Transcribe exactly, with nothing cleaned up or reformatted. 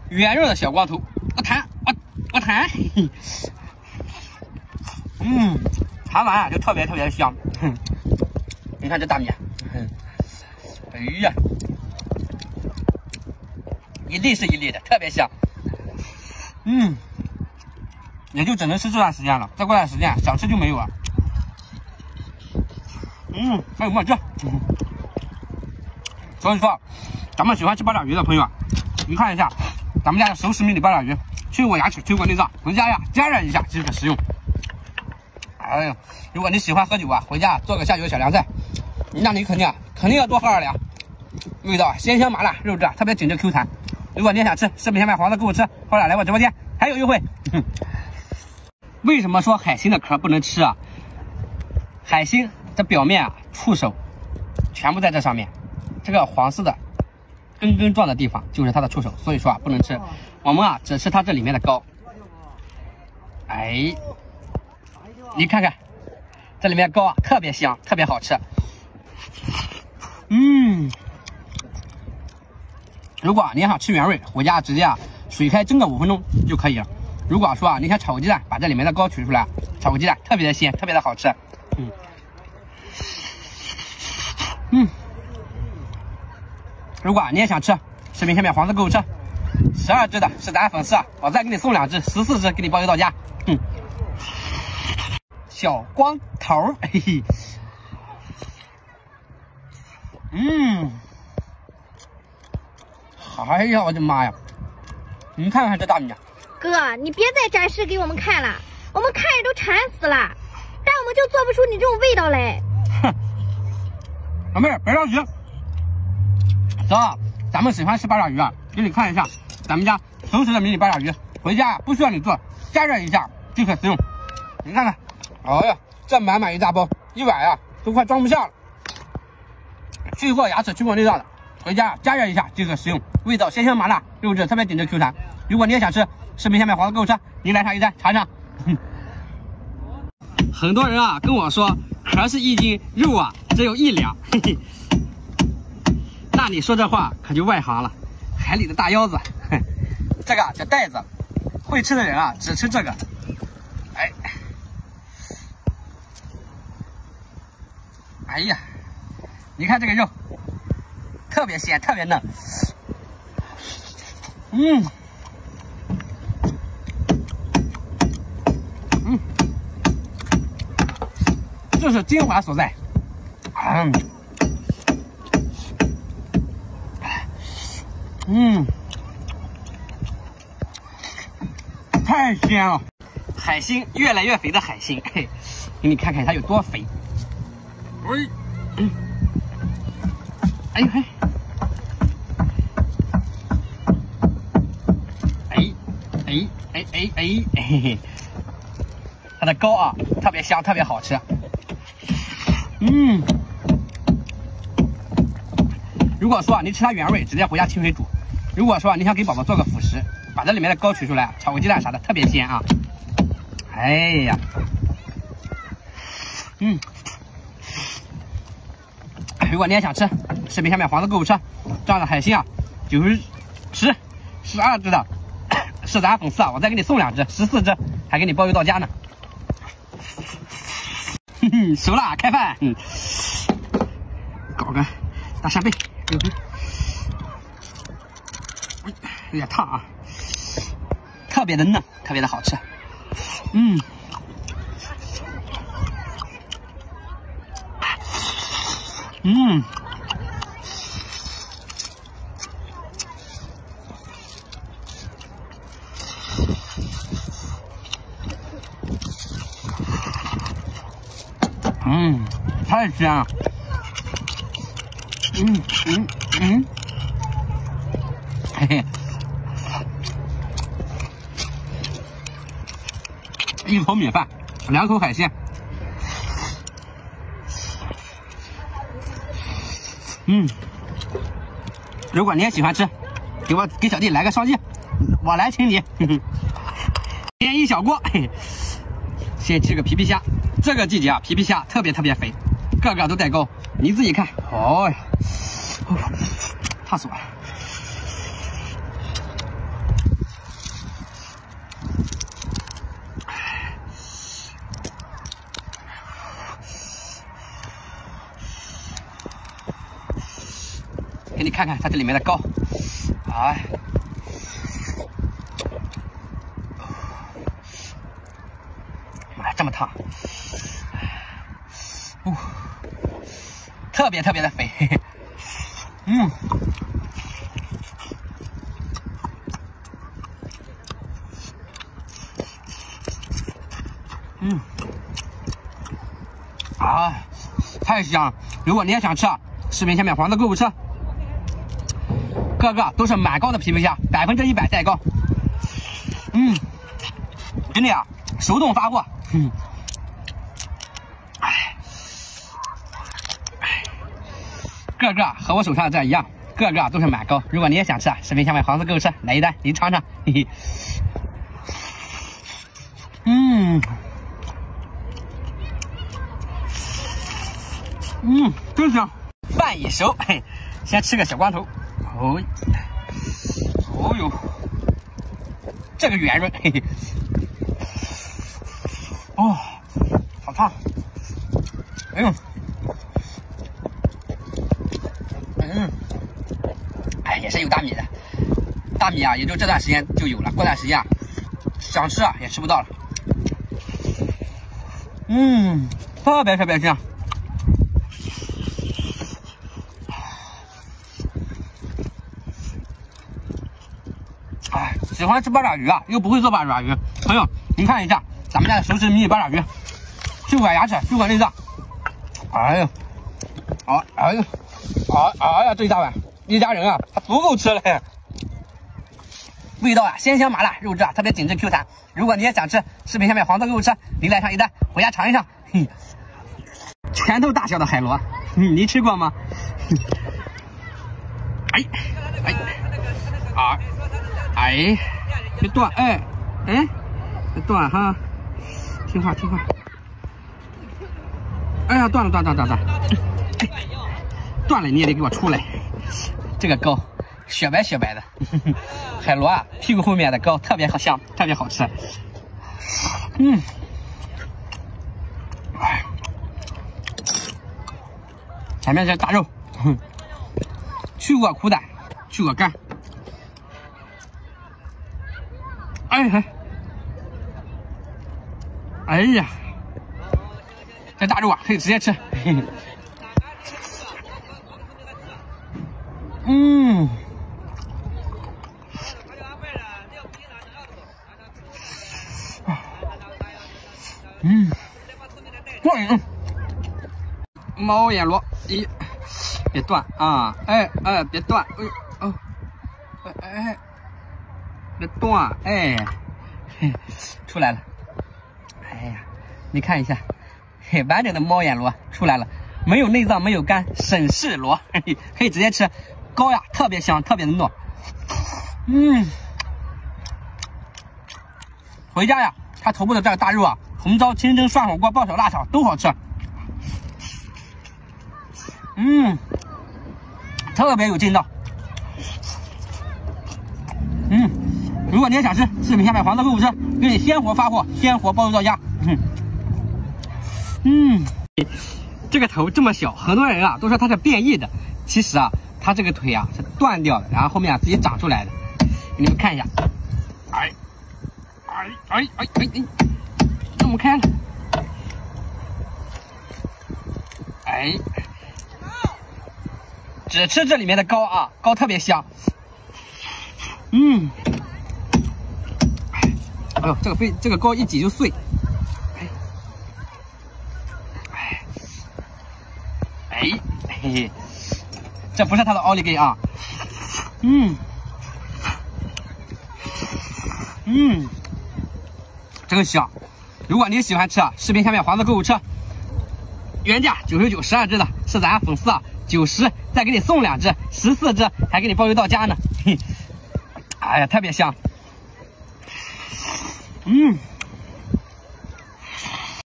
圆润的小光头，我弹，我我弹，嗯，弹完啊就特别特别的香。哼，你看这大米，哼，哎呀，一粒是一粒的，特别香。嗯，也就只能吃这段时间了，再过段时间想吃就没有了。嗯，还有墨汁。嗯，所以说，咱们喜欢吃八爪鱼的朋友，你看一下咱们家的熟食迷你八爪鱼，去过牙齿，去过内脏，回家呀加热一下即可食用。哎呀，如果你喜欢喝酒啊，回家做个下酒小凉菜，那你肯定啊肯定要多喝二两，味道鲜香麻辣，肉质啊特别紧致 Q 弹。如果你也想吃，视频下面黄色购物车或者来我直播间还有优惠。为什么说海星的壳不能吃啊？海星的表面啊触手全部在这上面，这个黄色的根根状的地方就是它的触手，所以说啊不能吃。我们啊只吃它这里面的膏。哎，你看看这里面膏啊特别香，特别好吃。嗯，如果你想吃原味，回家直接啊水开蒸个五分钟就可以了。如果说啊你想炒个鸡蛋，把这里面的膏取出来，炒个鸡蛋特别的鲜，特别的好吃。嗯嗯，如果你也想吃，视频下面黄色购物车，十二只的是咱粉丝啊，我再给你送两只，十四只给你包邮到家。嗯，小光头，嘿嘿，嗯，哎呀，我的妈呀！你看看这大米， 哥，你别再展示给我们看了，我们看着都馋死了，但我们就做不出你这种味道来。 哼，老妹儿别着急，走，咱们喜欢吃八爪鱼啊，给你看一下咱们家熟食的迷你八爪鱼，回家不需要你做，加热一下即可食用。你看看，哎呀，这满满一大包，一碗啊都快装不下了。去过牙齿，去过内脏的，回家加热一下即可食用，味道鲜香麻辣，肉质特别紧致 Q 弹。如果你也想吃，视频下面黄色购物车，你来上一单尝尝。很多人啊跟我说壳是一斤，肉啊只有一两，嘿嘿。那你说这话可就外行了，海里的大腰子，嘿，这个叫带子，会吃的人啊只吃这个。哎，哎呀，你看这个肉，特别鲜，特别嫩。嗯。嗯，这是精华所在。嗯，嗯，太鲜了！海星越来越肥的海星，嘿，给你看看它有多肥。喂，嗯，哎呦嘿，哎，哎哎哎哎，嘿嘿。它的膏啊特别香，特别好吃。嗯，如果说啊你吃它原味，直接回家清水煮；如果说啊你想给宝宝做个辅食，把这里面的膏取出来，炒个鸡蛋啥的，特别鲜啊。哎呀，嗯，如果你也想吃，视频下面黄色购物车，这样的海星啊，九十十十二只的，是咱粉丝啊，我再给你送两只，十四只，还给你包邮到家呢。哼哼，熟了，开饭。嗯，搞个大扇贝，有点有点烫啊，特别的嫩，特别的好吃。嗯，嗯，嗯，太鲜了。嗯嗯嗯，嘿嘿，一口米饭，两口海鲜。嗯，如果你也喜欢吃，给我给小弟来个双击，我来请你。点一小锅，嘿，先吃个皮皮虾。这个季节啊，皮皮虾特别特别肥，个个都带膏，你自己看。哦呀，烫死我了！ 看看它这里面的膏，哎，妈，这么烫，哦，特别特别的肥，嘿嘿，嗯。嗯，啊，太香了！如果你也想吃啊，视频下面黄色购物车，个个都是满膏的皮皮虾，百分之一百带膏。嗯，真的呀，手动发货。嗯，哎，个个和我手上的这一样，个个都是满膏。如果你也想吃啊，视频下面黄色购物车来一单，你尝尝。嘿嘿，嗯。嗯，真香！饭已熟，嘿，先吃个小光头。哦，哦呦，这个圆润，嘿嘿。哦，好烫！哎呦，嗯，哎，也是有大米的。大米啊，也就这段时间就有了，过段时间啊，想吃啊也吃不到了。嗯，特别特别香。哎，喜欢吃八爪鱼啊，又不会做八爪鱼，朋友，您看一下咱们家的熟食迷你八爪鱼，去管牙齿，去管内脏。哎呦，啊，哎呦，啊，哎呀，这一大碗，一家人啊，还足够吃了。味道啊，鲜香麻辣，肉质啊特别紧致 Q 弹。如果你也想吃，视频下面黄色购物车，您来上一单，回家尝一尝。嘿，拳头大小的海螺，嗯，你吃过吗？哎，哎，啊。哎，别断！哎，哎，别断哈，听话听话。哎呀，断了断断断断！哎，断了你也得给我出来。这个膏雪白雪白的，呵呵，海螺啊，屁股后面的膏特别好香，特别好吃。嗯，哎，前面是大肉，去过苦胆，去过肝。哎哎，哎呀，这大肉啊可以直接吃。嘿嘿，嗯，嗯，过瘾。猫眼螺，咦，别断啊！哎哎，别断！哎哦，哎哎。别断，哎，嘿，出来了，哎呀，你看一下，嘿，完整的猫眼螺出来了，没有内脏，没有肝，沈氏螺，嘿嘿，可以直接吃，膏呀，特别香，特别的糯，嗯，回家呀，它头部的这个大肉啊，红烧、清蒸、涮火锅、爆炒、辣炒都好吃，嗯，特别有劲道，嗯。如果你也想吃，视频下面黄色购物车给你鲜活发货，鲜活包邮到家。嗯，嗯，这个头这么小，很多人啊都说它是变异的，其实啊，它这个腿啊是断掉的，然后后面啊自己长出来的。给你们看一下，哎，哎哎哎哎哎，弄不开了，哎，只吃这里面的膏啊，膏特别香。嗯。哎呦，这个被这个膏一挤就碎，哎，哎，哎，嘿嘿，这不是它的奥利给啊，嗯，嗯，真香。如果你喜欢吃啊，视频下面黄色购物车，原价九十九十二只的，是咱粉丝啊九十，再给你送两只，十四只还给你包邮到家呢，嘿，哎呀，特别香。嗯。